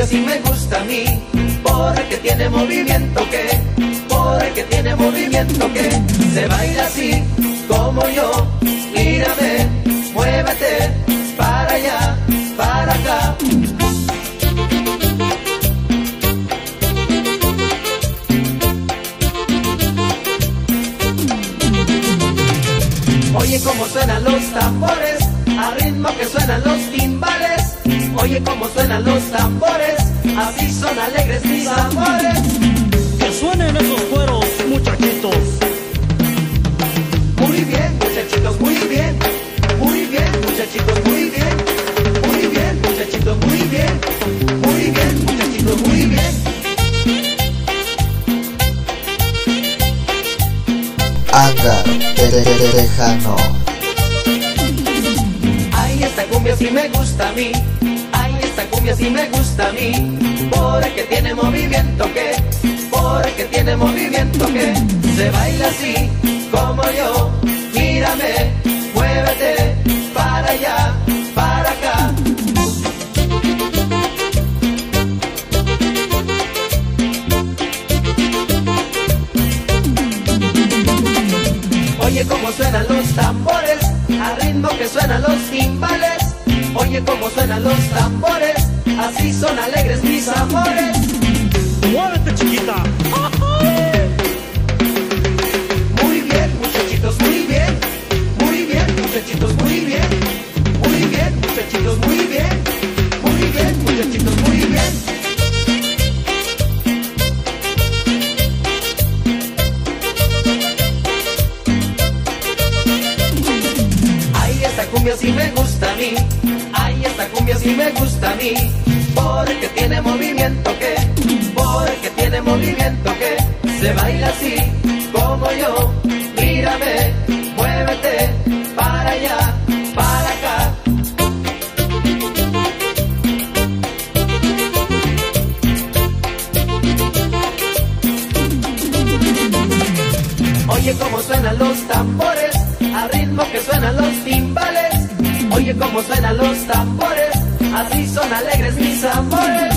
cumbia sí me gusta a mí, porque tiene movimiento porque tiene movimiento que se baila así como yo. Mírame, muévete, para allá, para acá. Oye cómo suenan los tambores, al ritmo que suenan los timbales. Oye cómo suenan los tambores, así son alegres mis amores. Que suenen esos cueros, muchachitos. Muy bien, muchachitos, muy bien. Muy bien, muchachitos, muy bien. Muy bien, muchachitos, muy bien. Muy bien, muchachitos, muy bien. Hangar Tejano. Ay, esta cumbia sí me gusta a mí. Ay, esta cumbia sí me gusta a mí. Porque tiene movimiento porque tiene movimiento que se baila así como yo. Mírame, muévete, para allá, para acá. Oye cómo suenan los tambores, al ritmo que suenan los timbales. Oye cómo suenan los tambores, así son alegres mis amores. ¡Muévete, chiquita! Muy bien, muchachitos, muy bien. Muy bien, muchachitos, muy bien. Muy bien, muchachitos, muy bien. Muy bien, muchachitos, muy bien. Ay, esta cumbia sí me gusta a mí. Ay, esta cumbia sí me gusta a mí. Porque tiene movimiento porque tiene movimiento que se baila así como yo. Mírame, muévete, para allá, para acá. Oye cómo suenan los tambores, al ritmo que suenan los timbales. Oye cómo suenan los tambores, así son alegres mis amores.